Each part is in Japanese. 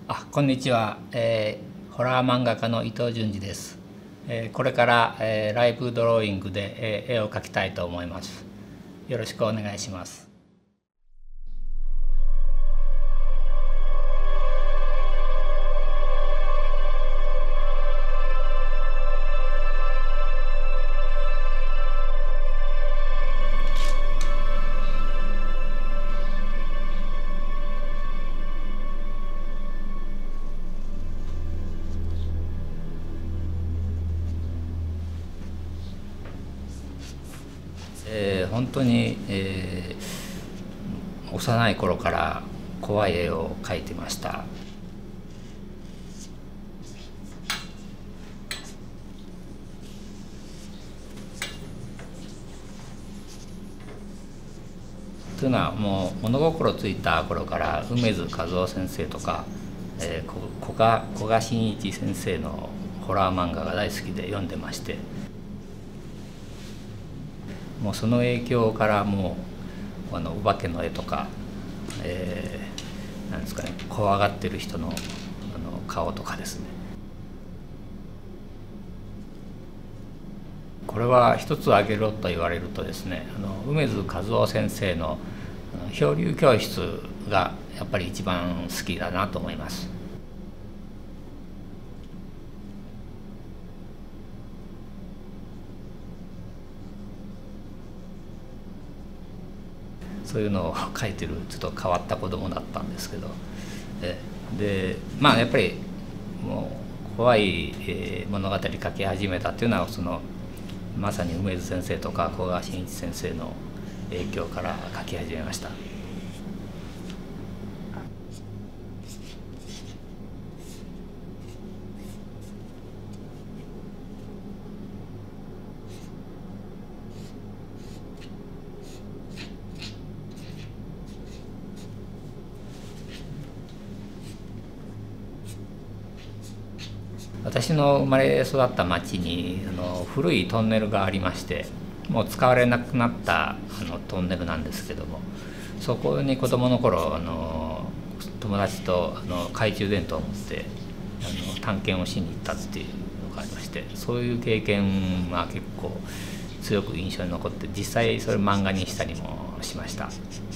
こんにちは、ホラー漫画家の伊藤淳二です。これから、ライブドローイングで、絵を描きたいと思います。よろしくお願いします。本当に、幼い頃から怖い絵を描いてました。というのはもう物心ついた頃から梅津和夫先生とか、古賀真一先生のホラー漫画が大好きで読んでまして、もうその影響からもうお化けの絵とか、なんですかね、怖がってる人の顔とかですね。これは一つ挙げろと言われるとですね、梅津和夫先生の漂流教室がやっぱり一番好きだなと思います。そういうのを書いてるちょっと変わった子供だったんですけど、でまあやっぱりもう怖い物語書き始めたっていうのはまさに梅津先生とか古賀真一先生の影響から書き始めました。私の生まれ育った町に古いトンネルがありまして、もう使われなくなったトンネルなんですけども、そこに子どもの頃友達と懐中電灯を持って探検をしに行ったっていうのがありまして、そういう経験は結構強く印象に残って、実際それ漫画にしたりもしました。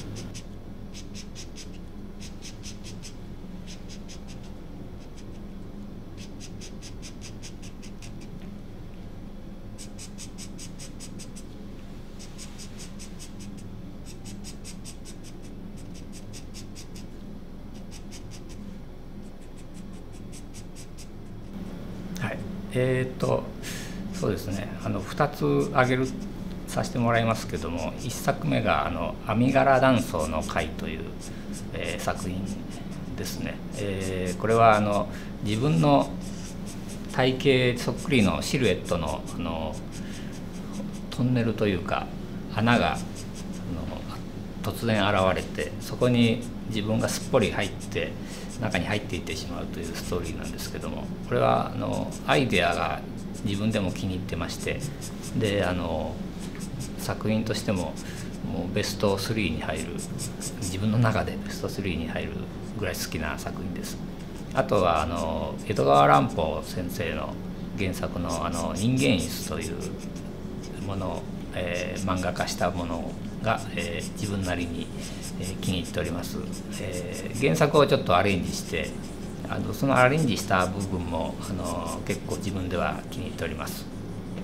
はい、そうですね、2つ挙げるさせてもらいますけども、1作目が「アミガラ断層の会」という、作品ですね。これは自分の体型そっくりのシルエットのトンネルというか穴が突然現れて、そこに自分がすっぽり入って中に入っていってしまうというストーリーなんですけども、これはアイデアが自分でも気に入ってまして、で作品としてももうベスト3に入る、自分の中でベスト3に入るぐらい好きな作品です。あとは江戸川乱歩先生の原作の「人間椅子」というものを、漫画化したものが、自分なりに、気に入っております。原作をちょっとアレンジして、そのアレンジした部分も結構自分では気に入っております。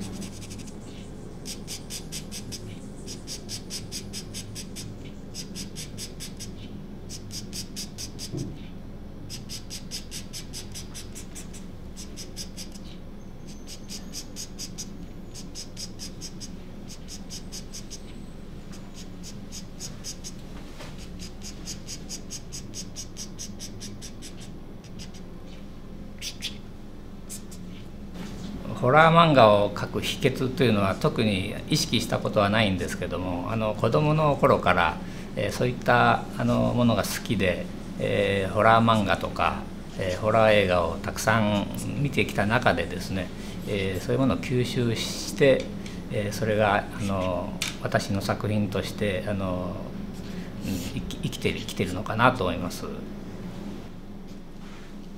ホラー漫画を描く秘訣というのは特に意識したことはないんですけども、子どもの頃から、そういったものが好きで、ホラー漫画とか、ホラー映画をたくさん見てきた中でですね、そういうものを吸収して、それが私の作品として生きてるのかなと思います。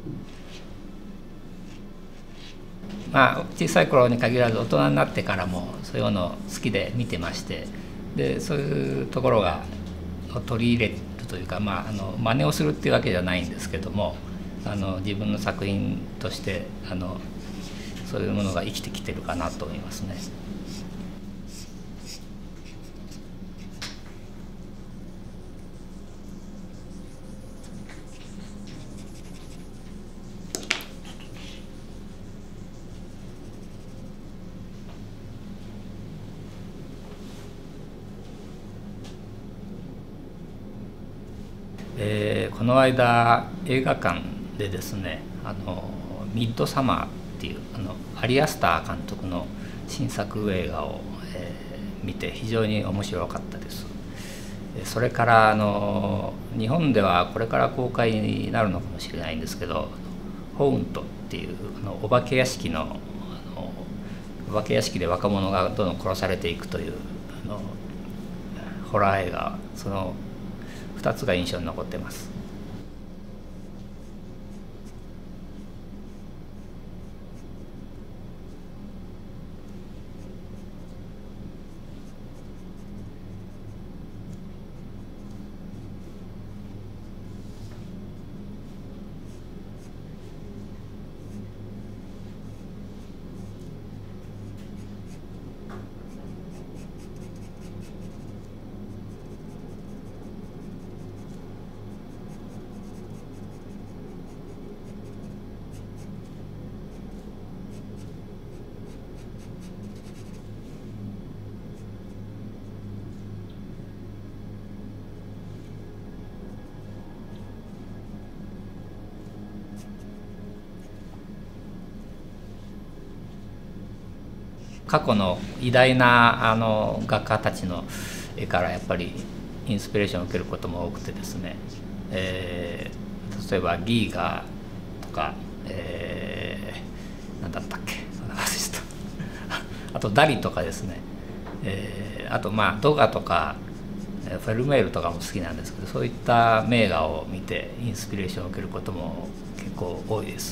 まあ小さい頃に限らず大人になってからもそういうの好きで見てまして、でそういうところが取り入れるというか、まあ、真似をするっていうわけじゃないんですけども、自分の作品としてそういうものが生きてきてるかなと思いますね。この間映画館でですねミッドサマーっていうアリアスター監督の新作映画を、見て非常に面白かったです。それから日本ではこれから公開になるのかもしれないんですけど「ホーント」っていうお化け屋敷お化け屋敷で若者がどんどん殺されていくというホラー映画、その2つが印象に残ってます。過去の偉大な画家たちの絵からやっぱりインスピレーションを受けることも多くてですね、例えばギーガーとか、何だったっけあとダリとかですね、あとまあドガとかフェルメールとかも好きなんですけど、そういった名画を見てインスピレーションを受けることも結構多いです。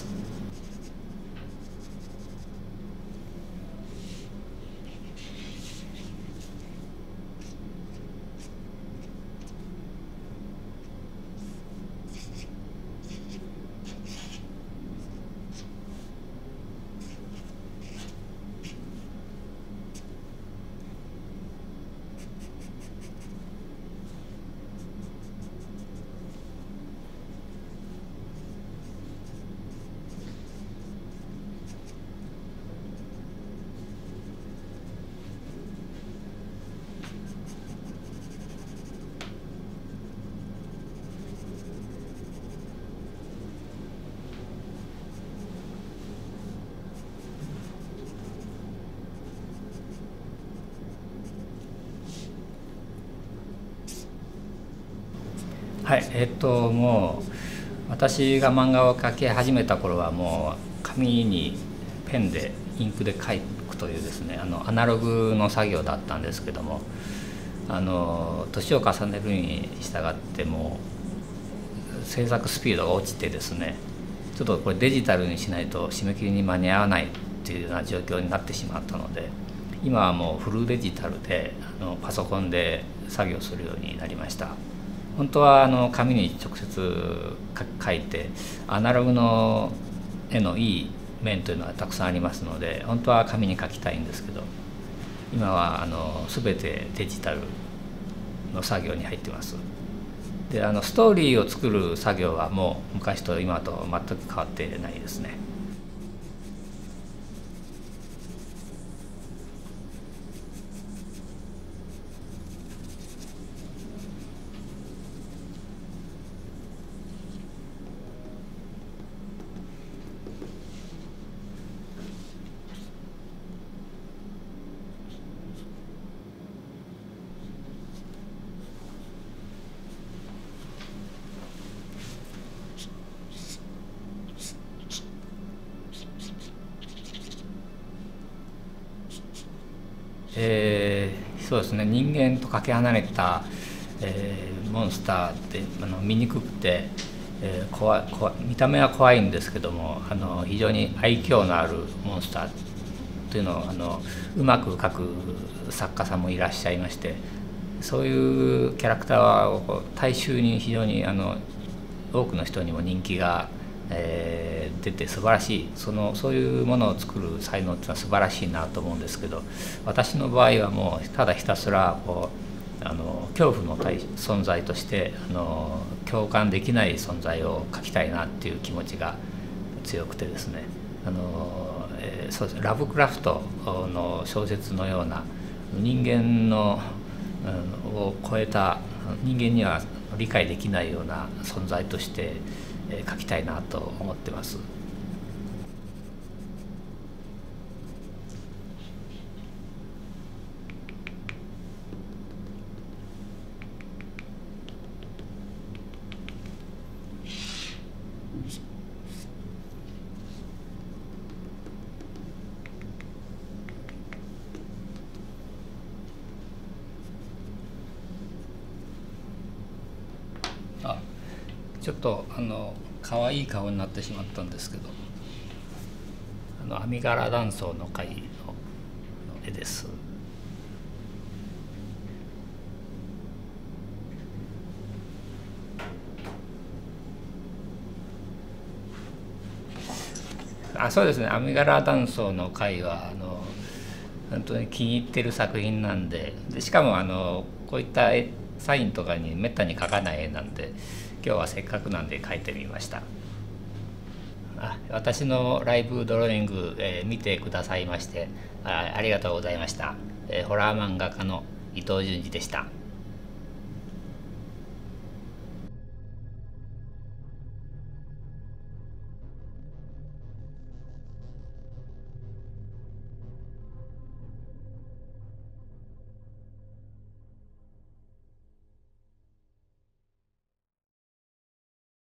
はい、もう私が漫画を描き始めた頃はもう紙にペンでインクで描くというですねアナログの作業だったんですけども、年を重ねるに従っても制作スピードが落ちてですね、ちょっとこれデジタルにしないと締め切りに間に合わないっていうような状況になってしまったので、今はもうフルデジタルでパソコンで作業するようになりました。本当は紙に直接書いてアナログの絵のいい面というのはたくさんありますので、本当は紙に書きたいんですけど、今は全てデジタルの作業に入ってます。でストーリーを作る作業はもう昔と今と全く変わってないですね。そうですね、人間とかけ離れた、モンスターって醜くて、 見た目は怖いんですけども非常に愛嬌のあるモンスターというのをうまく描く作家さんもいらっしゃいまして、そういうキャラクターは大衆に非常に多くの人にも人気が、出て素晴らしいそういうものを作る才能っていうのは素晴らしいなと思うんですけど、私の場合はもうただひたすら恐怖の存在として共感できない存在を描きたいなっていう気持ちが強くてですね、そうですね、ラブクラフトの小説のような人間を超えた人間には理解できないような存在として描きたいなと思ってます。ちょっと可愛い顔になってしまったんですけど、アミガラ断層の回の絵です。そうですね、アミガラ断層の回は本当に気に入ってる作品なんで、しかもこういったサインとかにめったに描かない絵なんで、今日はせっかくなんで描いてみました。私のライブドローイング、見てくださいましてありがとうございました。ホラー漫画家の伊藤淳二でした。